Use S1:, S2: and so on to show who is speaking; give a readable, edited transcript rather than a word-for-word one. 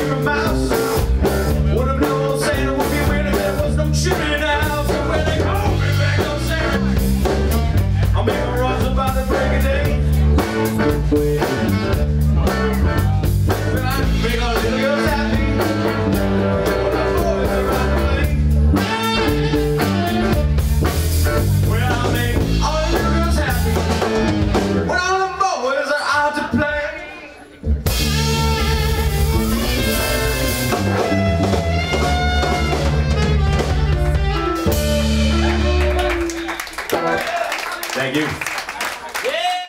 S1: Mickey Mouse. Would have known Santa would be weird if there was no chimney now. So when they call me back on Santa, I'll make a rush about the break of day. When I make all the little girls happy, when the boys are out to play. When I make all the little girls happy, when all the boys are out to play. Thank you.